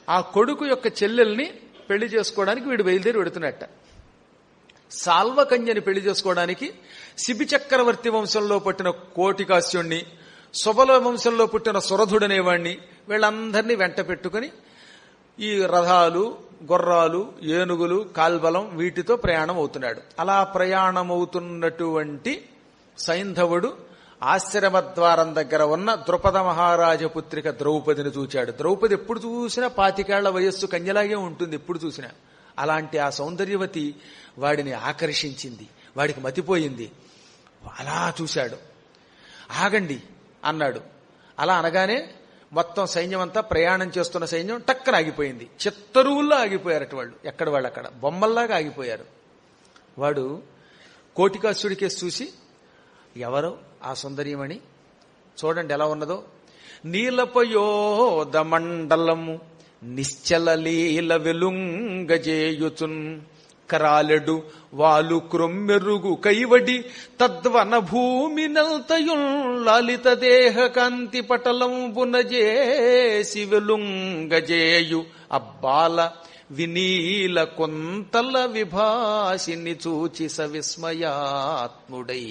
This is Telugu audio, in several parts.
ఆ కొడుకు యొక్క చెల్లెల్ని పెళ్లి చేసుకోవడానికి వీడు బయలుదేరి వెడుతున్నట్ట. సాల్వకన్యని పెళ్లి చేసుకోవడానికి శిబి చక్రవర్తి వంశంలో పుట్టిన కోటికాస్యుణ్ణి, సుబల వంశంలో పుట్టిన సురధుడనేవాణ్ణి వీళ్ళందరినీ వెంట పెట్టుకుని ఈ రథాలు, గుర్రాలు, ఏనుగులు, కాల్బలం వీటితో ప్రయాణం అవుతున్నాడు. అలా ప్రయాణమవుతున్నటువంటి సైంధవుడు ఆశ్రమద్వారం దగ్గర ఉన్న ద్రుపద మహారాజ పుత్రిక ద్రౌపదిని చూచాడు. ద్రౌపది ఎప్పుడు చూసినా 25 ఏళ్ల వయస్సు కన్యలాగే ఉంటుంది ఎప్పుడు చూసినా. అలాంటి ఆ సౌందర్యవతి వాడిని ఆకర్షించింది, వాడికి మతిపోయింది. అలా చూశాడు. ఆగండి అన్నాడు. అలా అనగానే మొత్తం సైన్యం అంతా, ప్రయాణం చేస్తున్న సైన్యం టక్కన ఆగిపోయింది. చిత్తరువుల్లో ఆగిపోయారట వాళ్ళు. ఎక్కడ వాళ్ళు అక్కడ బొమ్మల్లాగా ఆగిపోయారు. వాడు కోటికాసుడికేసి చూసి, ఎవరో ఆ సుందరీమణి చూడండి ఎలా ఉన్నదో, నీలపయోద మండలము నిశ్చల లీల వెలుంగజేయుచున్ కరాలెడు వాలు క్రొమ్మెరుగు కైవడి తద్వన భూమి నల్తయుల్ లలిత దేహ కాంతి పటలంబునజేసి వెలుంగజేయు అబ్బాల వినీల కొంతల విభాసిని చూచి సవిస్మయాత్ముడై.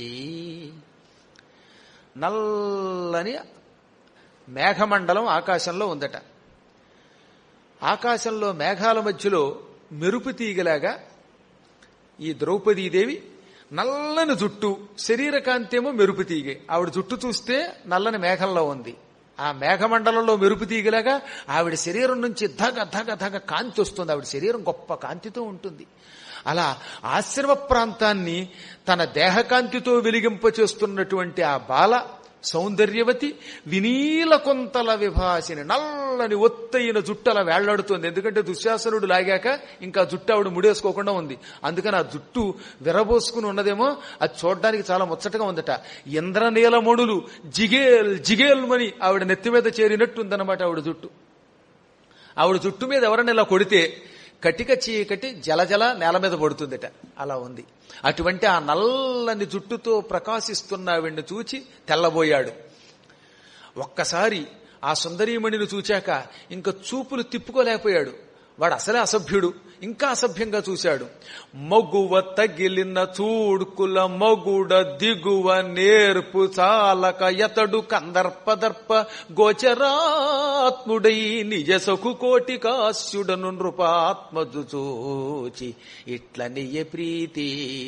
నల్లని మేఘమండలం ఆకాశంలో ఉందట. ఆకాశంలో మేఘాల మధ్యలో మెరుపు తీగలాగా ఈ ద్రౌపదీదేవి, నల్లని జుట్టు, శరీర కాంతేమో మెరుపు తీగే. ఆవిడ జుట్టు చూస్తే నల్లని మేఘంలో ఉంది. ఆ మేఘమండలంలో మెరుపు తీగలాగా ఆవిడ శరీరం నుంచి ధగ ధగ ధగ కాంతి వస్తుంది. ఆవిడ శరీరం గొప్ప కాంతితో ఉంటుంది. అలా ఆశ్రమ ప్రాంతాన్ని తన దేహకాంతితో వెలిగింపచేస్తున్నటువంటి ఆ బాల సౌందర్యవతి వినీల కొంతల విభాసిని, నల్లని ఒత్తైన జుట్టలా వేళ్లాడుతోంది. ఎందుకంటే దుశ్శాసనుడు లాగాక ఇంకా జుట్టు ఆవిడ ముడేసుకోకుండా ఉంది. అందుకని ఆ జుట్టు విరబోసుకుని ఉన్నదేమో, అది చూడడానికి చాలా ముచ్చటగా ఉందట. ఇంద్రనీలమణులు జిగేల్ జిగేల్మని ఆవిడ నెత్తి మీద చేరినట్టు ఉందన్నమాట ఆవిడ జుట్టు. ఆవిడ జుట్టు మీద ఎవరైనా ఇలా కొడితే కటిక చీకటి జలజల నేల మీద పడుతుందట. అలా ఉంది. అటువంటి ఆ నల్లని జుట్టుతో ప్రకాశిస్తున్న ఆవిడ్ని చూచి తెల్లబోయాడు. ఒక్కసారి ఆ సుందరీమణిని చూచాక ఇంకా చూపులు తిప్పుకోలేకపోయాడు. వాడు అసలే అసభ్యుడు, ఇంకా అసభ్యంగా చూశాడు. మగువ తగిలిన చూడుకుల మగుడ దిగువ నేర్పు చాలక ఎతడు కందర్పదర్ప గోచరాత్ముడై నిజసకు కోటి కాశ్యుడను నృపాత్మజు చూచి ఇట్లనియ ప్రీతి.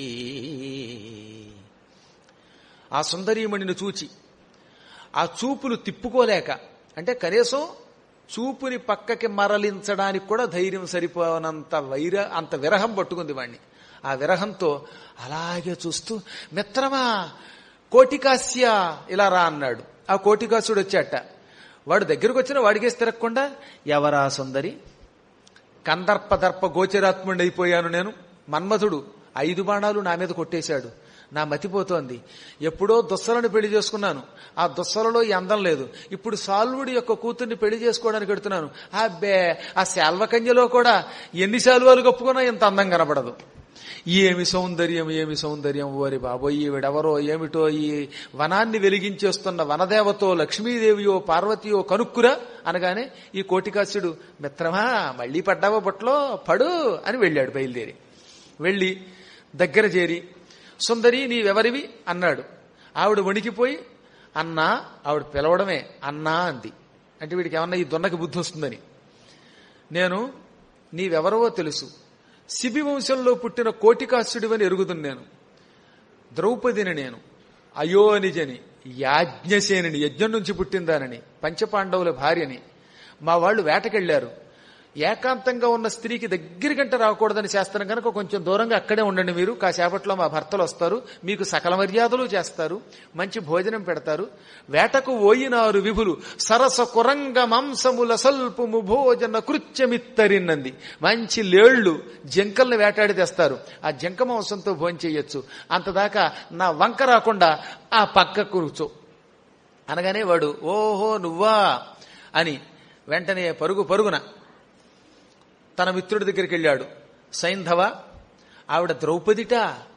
ఆ సుందరీమణిని చూచి ఆ చూపులు తిప్పుకోలేక, అంటే కనీసం చూపుని పక్కకి మరలించడానికి కూడా ధైర్యం సరిపోనంత అంత విరహం పట్టుకుంది వాణ్ణి. ఆ విరహంతో అలాగే చూస్తూ, మిత్రమా కోటికాస్య ఇలా రా అన్నాడు. ఆ కోటికాసుడు వచ్చాట. వాడు దగ్గరకు వచ్చిన వాడికేసి తిరగకుండా, ఎవరా సుందరి, కందర్పదర్ప గోచరాత్ముడి అయిపోయాను నేను. మన్మధుడు 5 బాణాలు నా మీద కొట్టేశాడు. నా మతిపోతోంది. ఎప్పుడో దుస్సలను పెళ్లి చేసుకున్నాను. ఆ దుస్సలలో ఈ అందం లేదు. ఇప్పుడు సాల్వుడి యొక్క కూతుర్ని పెళ్లి చేసుకోవడానికి పెడుతున్నాను. అబ్బే, ఆ శాల్వకన్యలో కూడా ఎన్ని శాల్వాలు కప్పుకున్నా ఇంత అందం కనబడదు. ఏమి సౌందర్యం, ఏమి సౌందర్యం. ఓరి బాబోయ్, ఈవిడెవరో ఏమిటో, ఈ వనాన్ని వెలిగించేస్తున్న వనదేవతో లక్ష్మీదేవియో పార్వతియో కనుక్కురా అనగానే ఈ కోటికాసుడు, మిత్రమా మళ్లీ పడ్డావో బొట్లో, పడు అని వెళ్ళాడు. బయలుదేరి వెళ్ళి దగ్గర చేరి, సుందరి నీవెవరివి అన్నాడు. ఆవిడ వణికిపోయి, అన్నా, ఆవిడ పిలవడమే అన్నా అంది. అంటే వీడికి ఏమన్నా ఈ దొన్నకి బుద్ధి వస్తుందని. నేను నీవెవరవో తెలుసు, శిబి వంశంలో పుట్టిన కోటికాసుడివని ఎరుగుదును. నేను ద్రౌపదిని, నేను అయోనిజని, యాజ్ఞసేనిని, యజ్ఞం నుంచి పుట్టిందానని, పంచపాండవుల భార్యని. మా వాళ్ళు వేటకెళ్లారు. ఏకాంతంగా ఉన్న స్త్రీకి దగ్గరికంట రాకూడదని శాస్త్రం కనుక కొంచెం దూరంగా అక్కడే ఉండండి మీరు. కాసేపట్లో మా భర్తలు వస్తారు, మీకు సకల మర్యాదలు చేస్తారు, మంచి భోజనం పెడతారు. వేటకు ఓయినారు విభులు సరస కురంగ మాంసముల సల్పుము భోజన కృత్యమిత్తరిన్నంది. మంచి లేళ్లు, జంకల్ని వేటాడి తెస్తారు. ఆ జంక మాంసంతో భోజనం చేయొచ్చు. అంతదాకా నా వంక రాకుండా ఆ పక్క కూర్చో అనగానే వాడు, ఓహో నువ్వా అని వెంటనే పరుగున తన మిత్రుడి దగ్గరికి వెళ్ళాడు. సైంధవ, ఆవిడ ద్రౌపదిట.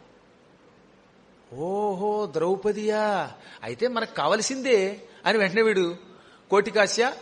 ఓహో ద్రౌపదియా, అయితే మనకు కావలసిందే అని వెంటనే వీడు, కోటికాస్య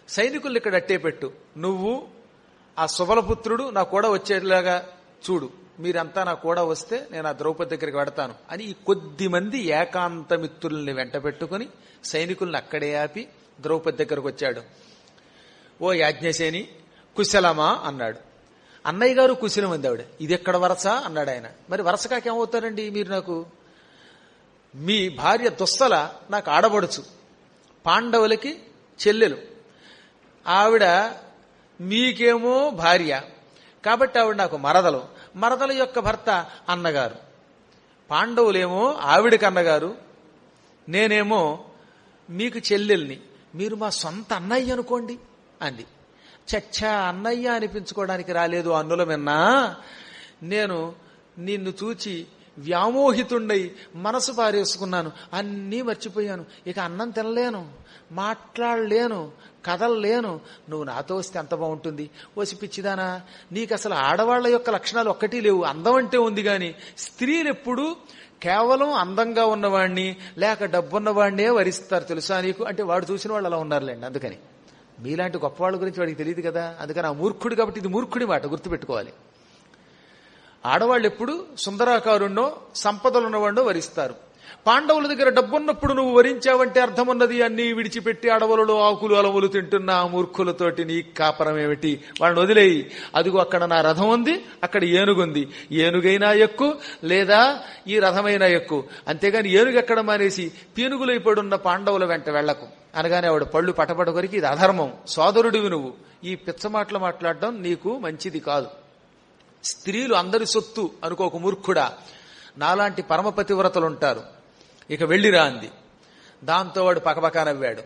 సైనికుల్ని ఇక్కడ అట్టే పెట్టు, నువ్వు ఆ సుబలపుత్రుడు నా కూడా వచ్చేలాగా చూడు, మీరంతా నా కూడా వస్తే నేను ఆ ద్రౌపది దగ్గరికి వెడతాను అని ఈ కొద్ది మంది ఏకాంత మిత్రుల్ని వెంట పెట్టుకుని సైనికుల్ని అక్కడే ఆపి ద్రౌపది దగ్గరకు వచ్చాడు. ఓ యాజ్ఞసేని కుశలమా అన్నాడు. అన్నయ్య గారు కుశలం అంది ఆవిడ. ఇది ఎక్కడ వరస అన్నాడు ఆయన. మరి వరస కాకేమవుతారండి మీరు? నాకు మీ భార్య దుస్సల నాకు ఆడబడుచు, పాండవులకి చెల్లెలు, ఆవిడ మీకేమో భార్య, కాబట్టి ఆవిడ నాకు మరదలు, మరదల యొక్క భర్త అన్నగారు, పాండవులేమో ఆవిడకి అన్నగారు, నేనేమో మీకు చెల్లెల్ని, మీరు మా సొంత అన్నయ్య అనుకోండి అంది. చచ్చా, అన్నయ్య అనిపించుకోవడానికి రాలేదు అన్నుల మిన్నా, నేను నిన్ను చూచి వ్యామోహితుండై మనసు పారేసుకున్నాను, అన్నీ మర్చిపోయాను, ఇక అన్నం తినలేను, మాట్లాడలేను, కదలలేను, నువ్వు నాతో వస్తే ఎంత బాగుంటుంది. ఓసి పిచ్చిదానా, నీకు అసలు ఆడవాళ్ల యొక్క లక్షణాలు ఒక్కటి లేవు, అందం అంటే ఉంది గాని స్త్రీలు ఎప్పుడు కేవలం అందంగా ఉన్నవాణ్ణి లేక డబ్బున్నవాడినే వరిస్తారు తెలుసా నీకు అంటే వాడు చూసిన వాళ్ళు అలా ఉన్నారులేండి. అందుకని మీలాంటి గొప్ప వాళ్ళ గురించి వాడికి తెలియదు కదా, అందుకని ఆ మూర్ఖుడు, కాబట్టి ఇది మూర్ఖుడి మాట గుర్తుపెట్టుకోవాలి. ఆడవాళ్ళు ఎప్పుడు సుందరాకారుణ్ణో సంపదలున్నవాడినో వరిస్తారు. పాండవుల దగ్గర డబ్బున్నప్పుడు నువ్వు వరించావంటే అర్థం ఉన్నది అన్ని విడిచిపెట్టి అడవులలో ఆకులు అలవులు తింటున్న ఆ మూర్ఖులతోటి నీ కాపరం ఏమిటి, వాళ్ళని వదిలేయి. అదిగో అక్కడ నా రథం ఉంది, అక్కడ ఏనుగుంది, ఏనుగైనా ఎక్కు లేదా ఈ రథమైనా ఎక్కు, అంతేగాని ఏనుగు ఎక్కడ మానేసి పీనుగులైపడున్న పాండవుల వెంట వెళ్లకు అనగానే ఆవిడ పళ్ళు పటపట కొరికి, ఇది అధర్మం, సోదరుడివి నువ్వు, ఈ పిచ్చమాటలు మాట్లాడడం నీకు మంచిది కాదు, స్త్రీలు అందరి సొత్తు అనుకోక మూర్ఖుడా, నాలాంటి పరమపతివ్రతలుంటారు, ఇక వెళ్ళిరా అంది. దాంతో వాడు పకపకా నవ్వాడు.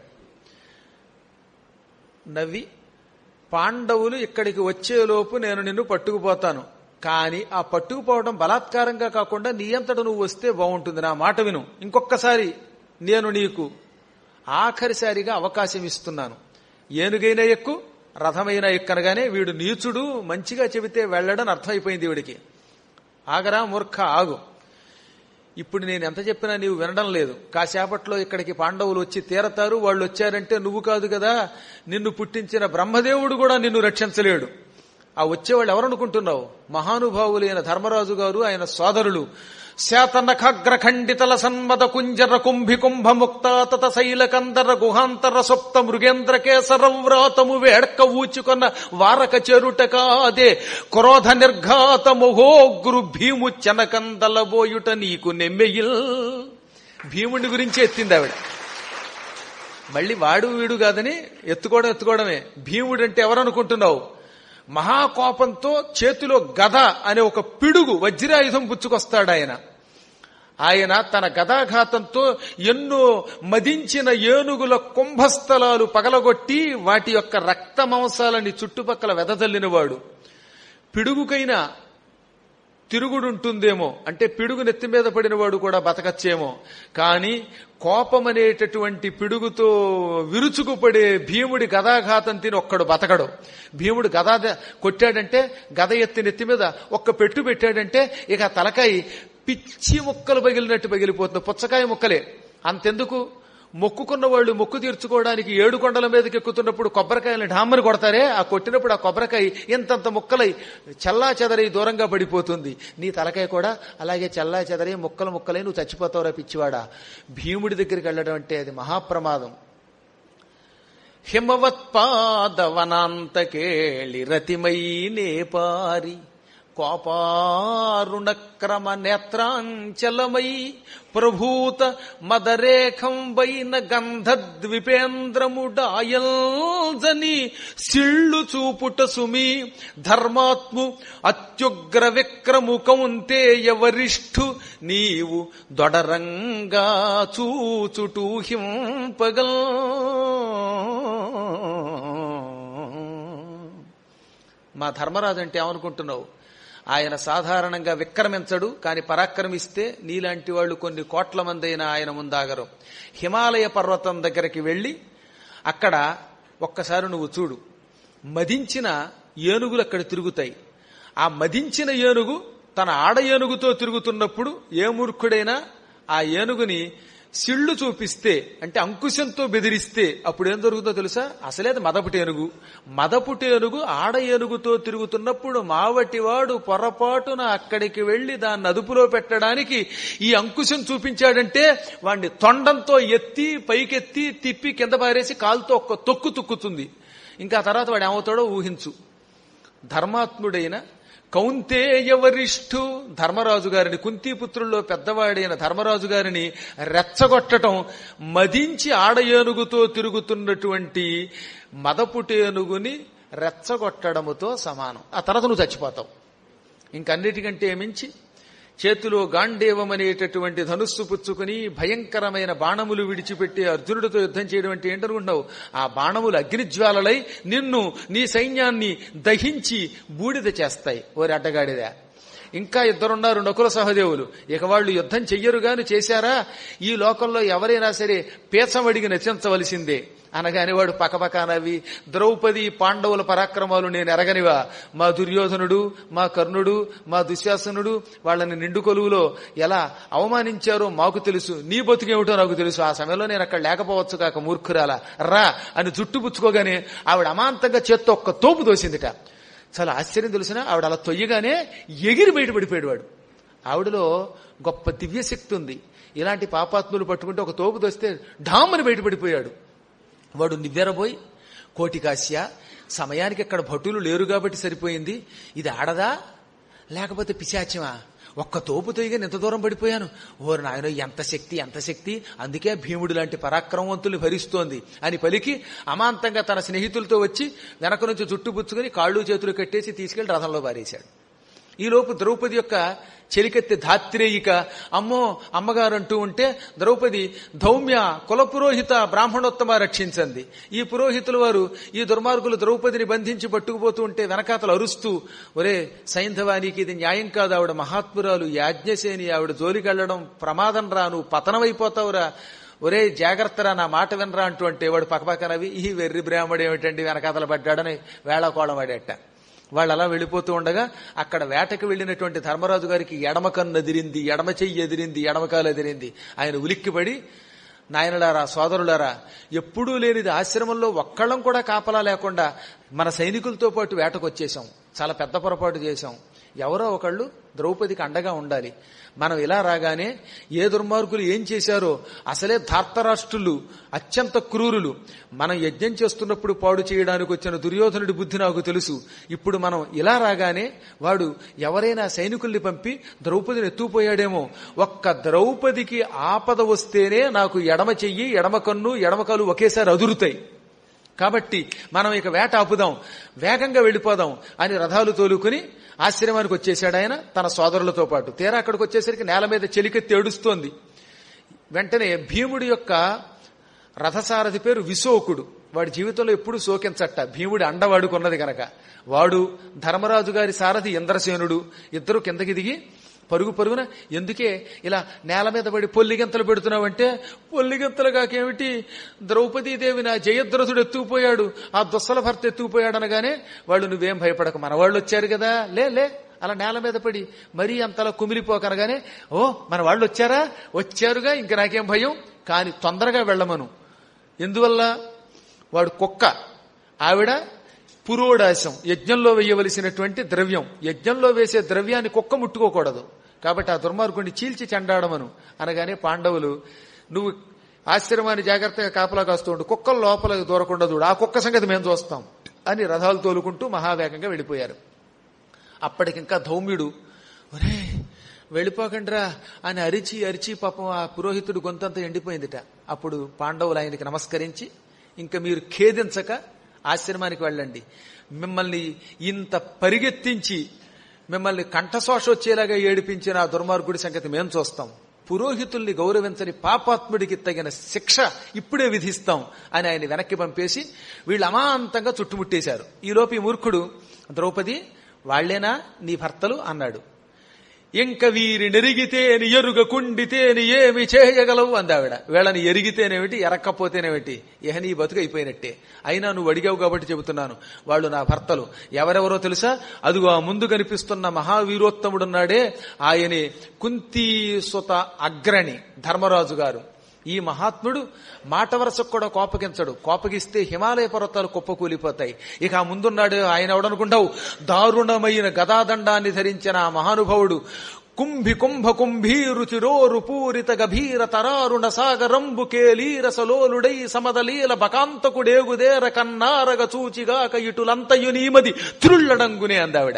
నవ్వి, పాండవులు ఇక్కడికి వచ్చేలోపు నేను నిన్ను పట్టుకుపోతాను, కానీ ఆ పట్టుకుపోవడం బలాత్కారంగా కాకుండా నీ అంతట నువ్వు వస్తే బాగుంటుంది, నా మాట విను, ఇంకొక్కసారి నేను నీకు ఆఖరిసారిగా అవకాశం ఇస్తున్నాను, ఏనుగైనా ఎక్కు రథమైనా ఎక్కనగానే వీడు నీచుడు, మంచిగా చెబితే వెళ్ళడని అర్థమైపోయింది వీడికి. ఆగరా మూర్ఖ ఆగు, ఇప్పుడు నేను ఎంత చెప్పినా నీవు వినడం లేదు, కాసేపట్లో ఇక్కడికి పాండవులు వచ్చి తీరతారు, వాళ్ళు వచ్చారంటే నువ్వు కాదు కదా, నిన్ను పుట్టించిన బ్రహ్మదేవుడు కూడా నిన్ను రక్షించలేడు. ఆ వచ్చేవాళ్ళు ఎవరనుకుంటున్నావు? మహానుభావులైన ధర్మరాజు గారు, ఆయన సోదరులు శాతనఖాగ్రఖండితల సన్మద కుంజర కుంభి కుంభ ముక్త తత శైలకందర గుహాంతర సప్త మృగేంద్ర కేసరవ్రాతము వేడక్క ఊచుకొన్న వారక చెరుట కాదే క్రోధ నిర్ఘాత మొహోగ్రు భీము చెనకందలబోయుట నీకు నెమ్మెయిల్. భీముడి గురించి ఎత్తింది ఆవిడ. మళ్ళీ వాడు వీడు కాదని ఎత్తుకోవడమే. భీముడంటే ఎవరనుకుంటున్నావు? మహాకోపంతో చేతిలో గద అనే ఒక పిడుగు వజ్రాయుధం పుచ్చుకొస్తాడు ఆయన. ఆయన తన గదాఘాతంతో ఎన్నో మదించిన ఏనుగుల కుంభస్థలాలు పగలగొట్టి వాటి యొక్క రక్త మాంసాలని చుట్టుపక్కల వెదజల్లినవాడు. పిడుగుకైనా తిరుగుడుంటుందేమో, అంటే పిడుగు నెత్తి మీద పడినవాడు కూడా బతకచ్చేమో, కానీ కోపమనేటటువంటి పిడుగుతో విరుచుకుపడే భీముడి గదాఘాతం తిని ఒక్కడు బతకడు. భీముడు గదా కొట్టాడంటే, గద ఎత్తి నెత్తి మీద ఒక్క పెట్టు పెట్టాడంటే ఇక తలకాయ పిచ్చి ముక్కలు పగిలినట్టు పగిలిపోతుంది, పుచ్చకాయ ముక్కలే. అంతెందుకు, మొక్కుకున్న వాళ్ళు మొక్కు తీర్చుకోవడానికి 7 కొండల మీదకి ఎక్కుతున్నప్పుడు కొబ్బరికాయలను ఢామ్మని కొడతారే, ఆ కొట్టినప్పుడు ఆ కొబ్బరికాయ ఇంతంత ముక్కలై చల్లా చెదరై దూరంగా పడిపోతుంది. నీ తలకాయ కూడా అలాగే చల్లా చెదరై ముక్కలు ముక్కలై నువ్వు చచ్చిపోతావురా పిచ్చివాడా. భీముడి దగ్గరికి వెళ్ళడం అంటే అది మహాప్రమాదం. హిమవత్పాదవనాంతకేళి రతిమై నేపారి కోపారుణక్రమ నేత్రాంచలమై ప్రభూత మదరేఖం వైన గంధద్విపేంద్రముడాయల్జని సిళ్ళు చూపుట సుమి ధర్మాత్ము అత్యుగ్ర విక్రము కౌంతేయ వరిష్ఠు నీవు దొడరంగా చూచుటూ హింపగల్. మా ధర్మరాజు అంటే ఏమనుకుంటున్నావు? ఆయన సాధారణంగా విక్రమించడు, కానీ పరాక్రమిస్తే నీలాంటి వాళ్ళు కొన్ని కోట్ల మంది అయినా ఆయన ముందాగరు. హిమాలయ పర్వతం దగ్గరికి వెళ్లి అక్కడ ఒక్కసారి నువ్వు చూడు, మదించిన ఏనుగులు అక్కడ తిరుగుతాయి. ఆ మదించిన ఏనుగు తన ఆడ ఏనుగుతో తిరుగుతున్నప్పుడు ఏ మూర్ఖుడైనా ఆ ఏనుగుని సిళ్ళు చూపిస్తే అంటే అంకుశంతో బెదిరిస్తే అప్పుడు ఏం జరుగుతుందో తెలుసా? అసలే అది మదపుటేనుగు. మదపుటేనుగు ఆడ ఏనుగుతో తిరుగుతున్నప్పుడు మావటివాడు పొరపాటున అక్కడికి వెళ్లి దాన్ని అదుపులో పెట్టడానికి ఈ అంకుశం చూపించాడంటే వాడిని తొండంతో ఎత్తి పైకెత్తి తిప్పి కింద పారేసి కాలుతో ఒక్క తొక్కు తొక్కుతుంది. ఇంకా తర్వాత వాడు ఏమవుతాడో ఊహించు. ధర్మాత్ముడైన కౌంతేయ వరిష్ఠు ధర్మరాజు గారిని, కుంతీపుత్రుల్లో పెద్దవాడైన ధర్మరాజు గారిని రెచ్చగొట్టడం మదించి ఆడ ఏనుగుతో తిరుగుతున్నటువంటి మదపుటేనుగుని రెచ్చగొట్టడముతో సమానం. ఆ తర్వాత నువ్వు చచ్చిపోతావు. ఇంకన్నిటికంటే మించి చేతిలో గాండేవం అనేటటువంటి ధనుస్సు పుచ్చుకుని భయంకరమైన బాణములు విడిచిపెట్టి అర్జునుడితో యుద్ధం చేయడం అంటే ఏంటనుకుంటున్నావు? ఆ బాణములు అగ్నిజ్వాలలై నిన్ను, నీ సైన్యాన్ని దహించి బూడిద చేస్తాయి. ఓరి అడ్డగాడిదా! ఇంకా ఇద్దరున్నారు నకుల సహదేవులు. ఇక వాళ్ళు యుద్ధం చెయ్యరు గాని చేశారా ఈ లోకంలో ఎవరైనా సరే పేచమడిగి నచించవలసిందే అనగానే వాడు పకపకానవి, ద్రౌపది పాండవుల పరాక్రమాలు నేను ఎరగనివా? మా దుర్యోధనుడు, మా కర్ణుడు, మా దుశ్శాసనుడు వాళ్ళని నిండు కొలువులో ఎలా అవమానించారో మాకు తెలుసు. నీ బతుకేమిటో నాకు తెలుసు. ఆ సమయంలో నేను అక్కడ లేకపోవచ్చు కాక మూర్ఖురాలా రా అని జుట్టుపుచ్చుకోగానే ఆవిడ అమాంతంగా చేత్తో ఒక్క తోపు దోసిందిట. చాలా ఆశ్చర్యం తెలిసిన ఆవిడ అలా తొయ్యగానే ఎగిరి బయటపడిపోయాడు వాడు. ఆవిడలో గొప్ప దివ్యశక్తి ఉంది. ఇలాంటి పాపాత్ములు పట్టుకుంటే ఒక తోపు దోస్తే ఢామని బయటపడిపోయాడు. వాడు నివ్వెరబోయి, కోటికాశ్య సమయానికి అక్కడ భటులు లేరు కాబట్టి సరిపోయింది. ఇది ఆడదా లేకపోతే పిశాచ్యమా? ఒక్క తోపు తొయ్యగా ఎంత దూరం పడిపోయాను. ఓరు నాయనో ఎంత శక్తి, ఎంత శక్తి! అందుకే భీముడు లాంటి పరాక్రమవంతుల్ని భరిస్తోంది అని పలికి అమాంతంగా తన స్నేహితులతో వచ్చి వెనక నుంచి జుట్టుపుచ్చుకుని కాళ్ళు చేతులు కట్టేసి తీసుకెళ్లి రథంలో పారేశాడు. ఈలోపు ద్రౌపది యొక్క చెలికెత్తి ధాత్రేయిక అమ్మో అమ్మగారు అంటూ ఉంటే ద్రౌపది ధౌమ్య కులపురోహిత బ్రాహ్మణోత్తమ రక్షించండి. ఈ పురోహితుల వారు ఈ దుర్మార్గులు ద్రౌపదిని బంధించి పట్టుకుపోతూ ఉంటే వెనకాతలు అరుస్తూ, ఒరే సైంధవానికి ఇది న్యాయం కాదు, ఆవిడ మహాత్మురాలు యాజ్ఞసేని, ఆవిడ జోలికెళ్లడం ప్రమాదం రా, నువ్వు పతనమైపోతావురా, ఒరే జాగ్రత్తరా నా మాట వినరా అంటూ అంటే వాడు పక్కపక్కనవి ఈ వెర్రి బ్రాహ్మడు ఏమిటండి వెనకాతలు పడ్డాడని వేళాకోళం వాడేట. వాళ్ళు అలా వెళ్ళిపోతూ ఉండగా అక్కడ వేటకు వెళ్లినటువంటి ధర్మరాజు గారికి ఎడమ కన్ను ఎదిరింది, ఎడమ చెయ్యి ఎదిరింది, ఎడమకాలు ఎదిరింది. ఆయన ఉలిక్కిపడి, నాయనలారా సోదరులారా, ఎప్పుడూ లేనిది ఆశ్రమంలో ఒక్కళ్ళం కూడా కాపలా లేకుండా మన సైనికులతో పాటు వేటకు వచ్చేసాం. చాలా పెద్ద పొరపాటు చేశాం. ఎవరో ఒకళ్ళు ద్రౌపదికి అండగా ఉండాలి. మనం ఇలా రాగానే ఏ దుర్మార్గులు ఏం చేశారో, అసలే ధార్తరాష్ట్రులు అత్యంత క్రూరులు. మనం యజ్ఞం చేస్తున్నప్పుడు పాడు చేయడానికి వచ్చిన దుర్యోధనుడి బుద్ధి నాకు తెలుసు. ఇప్పుడు మనం ఇలా రాగానే వాడు ఎవరైనా సైనికుల్ని పంపి ద్రౌపదిని ఎత్తుకుపోయాడేమో. ఒక్క ద్రౌపదికి ఆపద వస్తేనే నాకు ఎడమ చెయ్యి, ఎడమ కన్ను, ఎడమకాలు ఒకేసారి అదురుతాయి. కాబట్టి మనం ఇక వేట ఆపుదాం, వేగంగా వెళ్ళిపోదాం అని రథాలు తోలుకుని ఆశ్రమానికి వచ్చేశాడు ఆయన తన సోదరులతో పాటు. తీరా అక్కడికి వచ్చేసరికి నేల మీద చెలికెత్తి ఏడుస్తోంది. వెంటనే భీముడి యొక్క రథసారథి పేరు విశోకుడు. వాడి జీవితంలో ఎప్పుడు శోకించట, భీముడి అండవాడుకున్నది గనక. వాడు ధర్మరాజు గారి సారథి ఇంద్రసేనుడు. ఇద్దరు కిందకి దిగి పరుగు పరుగున, ఎందుకే ఇలా నేల మీద పడి పొల్లిగెంతలు పెడుతున్నావంటే, పొల్లిగెంతలు కాకేమిటి, ద్రౌపదీదేవి నా జయద్రథుడు ఎత్తుకుపోయాడు, ఆ దుస్సల భర్త ఎత్తుకుపోయాడు అనగానే వాళ్ళు, నువ్వేం భయపడక, మన వాళ్ళు వచ్చారు కదా, లే అలా నేల మీద పడి మరీ అంతలా కుమిలిపోకనగానే, ఓ మన వాళ్ళు వచ్చారా, వచ్చారుగా, ఇంక నాకేం భయం, కానీ తొందరగా వెళ్ళమను. ఎందువల్ల? వాడు కుక్క, ఆవిడ పురోడాశం, యజ్ఞంలో వేయవలసినటువంటి ద్రవ్యం. యజ్ఞంలో వేసే ద్రవ్యాన్ని కుక్క ముట్టుకోకూడదు. కాబట్టి ఆ దుర్మార్గుడిని చీల్చి చెండాడమను అనగానే పాండవులు, నువ్వు ఆశ్రమాన్ని జాగ్రత్తగా కాపలా కాస్తూ ఉండు, కుక్కలు లోపలికి దూరకుండా చూడు, ఆ కుక్క సంగతి మేము చూస్తాం అని రథాలు తోలుకుంటూ మహావేగంగా వెళ్ళిపోయారు. అప్పటికింకా ధౌమ్యుడు, ఒరే వెళ్ళిపోకండిరా అని అరిచి అరిచి పాపం ఆ పురోహితుడు గొంతంతా ఎండిపోయిందిట. అప్పుడు పాండవులు ఆయనకి నమస్కరించి, ఇంకా మీరు ఖేదించక ఆశ్రమానికి వెళ్ళండి, మిమ్మల్ని ఇంత పరిగెత్తించి మిమ్మల్ని కంఠశోష వచ్చేలాగా ఏడిపించిన ఆ దుర్మార్గుడి సంగతి మేం చూస్తాం, పురోహితుల్ని గౌరవించని పాపాత్ముడికి తగిన శిక్ష ఇప్పుడే విధిస్తాం అని ఆయన వెనక్కి పంపేసి వీళ్ళు అమాంతంగా చుట్టుముట్టేశారు. ఈలోపు ఈ మూర్ఖుడు, ద్రౌపది వాళ్లేనా నీ భర్తలు అన్నాడు. ఇంక వీరి నెరిగితేని ఎరుగకుండితేని ఏమి చేయగలవు అందావిడ. వీళ్ళని ఎరిగితేనేమిటి, ఎరక్కపోతేనేమిటి, ఇహ నీ బతుకైపోయినట్టే. అయినా నువ్వు అడిగావు కాబట్టి చెబుతున్నాను, వాళ్ళు నా భర్తలు. ఎవరెవరో తెలుసా? అదుగో ఆ ముందు కనిపిస్తున్న మహావీరోత్తముడున్నాడే, ఆయనే కుంతీ సుత అగ్రణి ధర్మరాజు గారు. ఈ మహాత్ముడు మాట వరసకు కూడా కోపగించడు. కోపగిస్తే హిమాలయ పర్వతాలు కుప్పకూలిపోతాయి. ఇక ఆ ముందున్నాడు ఆయన ఎవడనుకుంటావు, దారుణమైన గదాదండాన్ని ధరించిన ఆ మహానుభావుడు కుంభి కుంభ కుంభీరుచిరోరు పూరిత గభీర తరారుణ సాగరంబు కేలీరసలోలుడై సమదలీల బకాంతకుడేగుదేర కన్నారగ చూచిగాక ఇటులంతయు నీమది త్రుళ్ళడంగునే అందావిడ.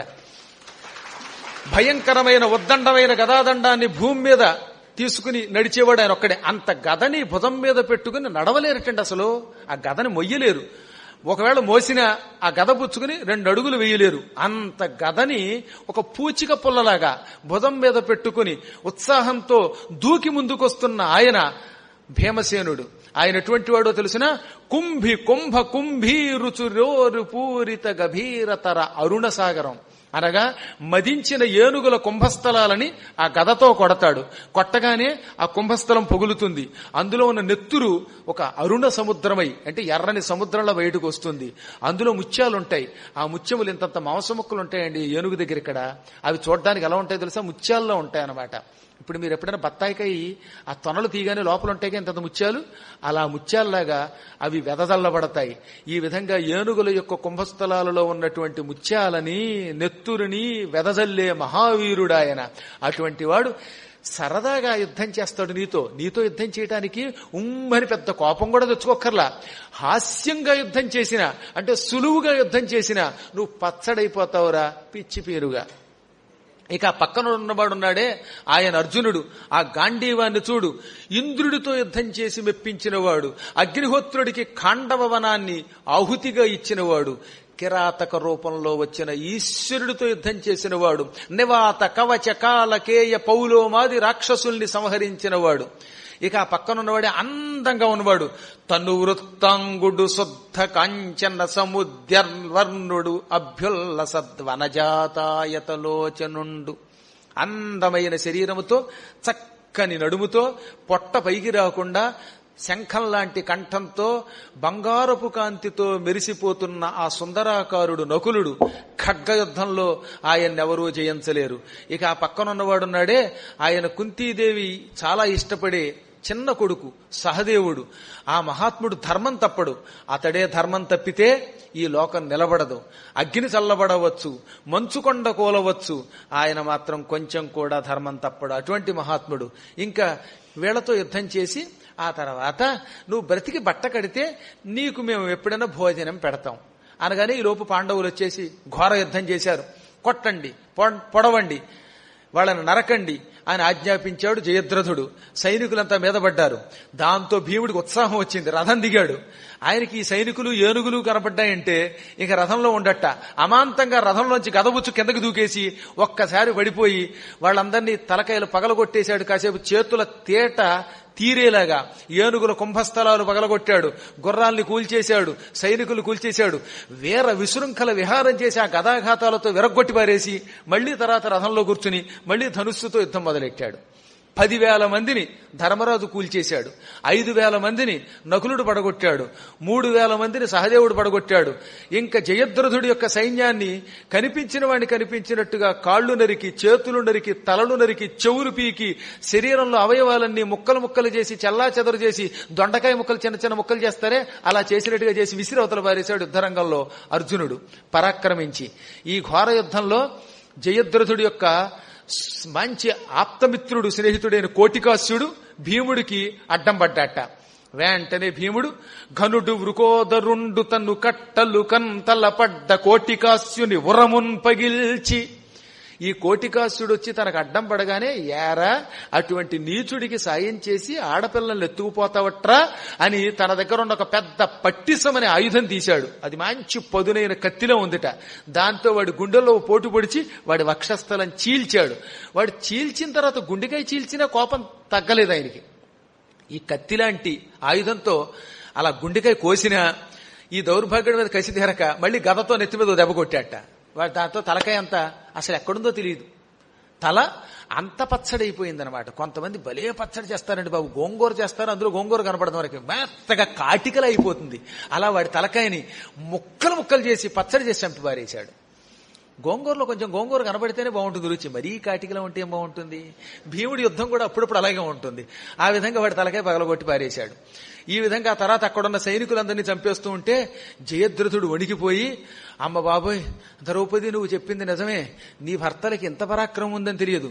భయంకరమైన ఉద్దండమైన గదాదండాన్ని భూమి మీద తీసుకుని నడిచేవాడు ఆయన ఒక్కడే. అంత గదని భుజం మీద పెట్టుకుని నడవలేరటండి. అసలు ఆ గదని మొయ్యలేరు. ఒకవేళ మోసిన ఆ గద పుచ్చుకుని 2 అడుగులు వేయలేరు. అంత గదని ఒక పూచిక పుల్లలాగా భుజం మీద పెట్టుకుని ఉత్సాహంతో దూకి ముందుకొస్తున్న ఆయన భీమసేనుడు. ఆయన ఎటువంటి వాడో తెలిసిన కుంభి కుంభ కుంభీరుచురోరు పూరిత గభీరతర అరుణ సాగరం అనగా మదించిన ఏనుగుల కుంభస్థలాలని ఆ గదతో కొడతాడు. కొట్టగానే ఆ కుంభస్థలం పొగులుతుంది. అందులో ఉన్న నెత్తురు ఒక అరుణ సముద్రమై, అంటే ఎర్రని సముద్రంలో బయటకు వస్తుంది. అందులో ముత్యాలుంటాయి. ఆ ముత్యములు ఇంతంత మాంసముక్కలు ఉంటాయండి ఏనుగు దగ్గర. ఇక్కడ అవి చూడడానికి ఎలా ఉంటాయో తెలుసా, ముత్యాల్లో ఉంటాయి అన్నమాట. ఇప్పుడు మీరు ఎప్పుడైనా బత్తాయికాయ ఆ తొనలు తీయగానే లోపల ఉంటాయి ఇంత ముత్యాలు, అలా ముత్యాల్లాగా అవి వెదజల్లబడతాయి. ఈ విధంగా ఏనుగుల యొక్క కుంభస్థలాలలో ఉన్నటువంటి ముత్యాలని నెత్తురుని వెదజల్లే మహావీరుడాయన. అటువంటి వాడు సరదాగా యుద్ధం చేస్తాడు నీతో యుద్ధం చేయడానికి ఉమ్మని పెద్ద కోపం కూడా తెచ్చుకోక్కర్లా. హాస్యంగా యుద్ధం చేసినా, అంటే సులువుగా యుద్ధం చేసినా నువ్వు పచ్చడైపోతావురా పిచ్చి పేరుగా. ఇక పక్కన ఉన్నవాడున్నాడే ఆయన అర్జునుడు. ఆ గాంధీవాన్ని చూడు, ఇంద్రుడితో యుద్ధం చేసి మెప్పించినవాడు, అగ్నిహోత్రుడికి ఖాండవ వనాన్ని ఆహుతిగా ఇచ్చినవాడు, కిరాతక రూపంలో వచ్చిన ఈశ్వరుడితో యుద్ధం చేసినవాడు, నివాత కవచ కాలకేయ పౌలోమాది రాక్షసుల్ని సంహరించినవాడు. ఇక ఆ పక్కనున్నవాడే అందంగా ఉన్నవాడు, తను వృత్తాంగుడు శుద్ధ కాంచన సముద్రవర్ణుడు అభ్యుల్లసద్వనజాతాయతలోచనుండు. అందమైన శరీరముతో, చక్కని నడుముతో, పొట్ట పైకి రాకుండా శంఖం లాంటి కంఠంతో, బంగారపు కాంతితో మెరిసిపోతున్న ఆ సుందరాకారుడు నకులుడు. ఖడ్గయుద్ధంలో ఆయన్నెవరూ జయించలేరు. ఇక ఆ పక్కనున్నవాడున్నాడే ఆయన కుంతీదేవి చాలా ఇష్టపడే చిన్న కొడుకు సహదేవుడు. ఆ మహాత్ముడు ధర్మం తప్పడు. అతడే ధర్మం తప్పితే ఈ లోకం నిలబడదు. అగ్ని చల్లబడవచ్చు, మంచుకొండ కూలవచ్చు, ఆయన మాత్రం కొంచెం కూడా ధర్మం తప్పడు. అటువంటి మహాత్ముడు. ఇంకా వీళ్లతో యుద్ధం చేసి ఆ తర్వాత నువ్వు బ్రతికి బట్ట కడితే నీకు మేము ఎప్పుడైనా భోజనం పెడతాం అనగానే ఈలోపు పాండవులు వచ్చేసి ఘోర యుద్ధం చేశారు. కొట్టండి, పొడవండి, వాళ్ళని నరకండి అని ఆజ్ఞాపించాడు జయద్రథుడు. సైనికులంతా మీద పడ్డారు. దాంతో భీముడికి ఉత్సాహం వచ్చింది. రథం దిగాడు. ఆయనకి ఈ సైనికులు ఏనుగులు కనపడ్డాయంటే ఇక రథంలో ఉండట. అమాంతంగా రథంలోంచి గదబుచ్చు కిందకి దూకేసి ఒక్కసారి పడిపోయి వాళ్ళందరినీ తలకాయలు పగలగొట్టేశాడు. కాసేపు చేతుల తేట తీరేలాగా ఏనుగుల కుంభస్థలాలు పగలగొట్టాడు, గుర్రాల్ని కూల్చేశాడు, సైనికులు కూల్చేశాడు. వీర విశృంఖల విహారం చేసి ఆ గదాఘాతాలతో విరగ్గొట్టి పారేసి మళ్లీ తర్వాత రథంలో కూర్చుని మళ్లీ ధనుస్సుతో యుద్ధం మొదలెట్టాడు. 10,000 మందిని ధర్మరాజు కూల్చేశాడు. 5,000 మందిని నకులుడు పడగొట్టాడు. 3,000 మందిని సహదేవుడు పడగొట్టాడు. ఇంకా జయద్రథుడి యొక్క సైన్యాన్ని కనిపించిన వాడిని కనిపించినట్టుగా కాళ్లు నరికి, చేతులు నరికి, తలలు నరికి, చెవులు పీకి, శరీరంలో అవయవాలన్నీ ముక్కలు ముక్కలు చేసి, చల్లా చెదరు చేసి, దొండకాయ ముక్కలు చిన్న చిన్న ముక్కలు చేస్తారే అలా చేసినట్టుగా చేసి విసిరవతల పారేశాడు యుద్ధరంగంలో అర్జునుడు పరాక్రమించి. ఈ ఘోర యుద్ధంలో జయద్రథుడి యొక్క మంచి ఆప్తమిత్రుడు, స్నేహితుడైన కోటికాస్యుడు భీముడికి అడ్డం పడ్డాట. వెంటనే భీముడు ఘనుడు వృకోదరుండు తన్ను కట్టలు కంతల పడ్డ కోటికాస్యుని ఉరమున్ పగిల్చి. ఈ కోటికాస్యుడు వచ్చి తనకు అడ్డం పడగానే, ఏరా అటువంటి నీచుడికి సాయం చేసి ఆడపిల్లల్ని ఎత్తుకుపోతావట్రా అని తన దగ్గర ఉన్న ఒక పెద్ద పట్టిసమనే ఆయుధం తీశాడు. అది మంచి పదునైన కత్తిలో ఉందిట. దాంతో వాడి గుండెల్లో పోటు పొడిచి వాడి వక్షస్థలం చీల్చాడు. వాడు చీల్చిన తర్వాత గుండెకాయ చీల్చినా కోపం తగ్గలేదు ఆయనకి. ఈ కత్తిలాంటి ఆయుధంతో అలా గుండెకాయ కోసినా ఈ దౌర్భాగ్యుడి మీద కసి తీరక మళ్ళీ గదతో నెత్తి మీద దెబ్బ కొట్టాట. వాడు దాంతో తలకాయ అంతా అసలు ఎక్కడుందో తెలియదు. తల అంత పచ్చడైపోయిందనమాట. కొంతమంది భలే పచ్చడి చేస్తారండి బాబు, గోంగూర చేస్తారు, అందులో గోంగూర కనపడడం వరకు మెత్తగా కాటికలు అయిపోతుంది. అలా వాడి తలకాయని ముక్కలు ముక్కలు చేసి పచ్చడి చేసి చంపి పారేశాడు. గోంగూరలో కొంచెం గోంగూర కనబడితేనే బాగుంటుంది రుచి, మరీ కాటికలా ఉంటే ఏం బాగుంటుంది. భీముడి యుద్ధం కూడా అప్పుడప్పుడు అలాగే ఉంటుంది. ఆ విధంగా వాడి తలకాయ పగలగొట్టి పారేశాడు. ఈ విధంగా ఆ తర్వాత అక్కడున్న సైనికులందరినీ చంపేస్తూ ఉంటే జయద్రథుడు వణికిపోయి, అమ్మ బాబోయ్ ద్రౌపది నువ్వు చెప్పింది నిజమే, నీ భర్తలకి ఇంత పరాక్రమం ఉందని తెలియదు,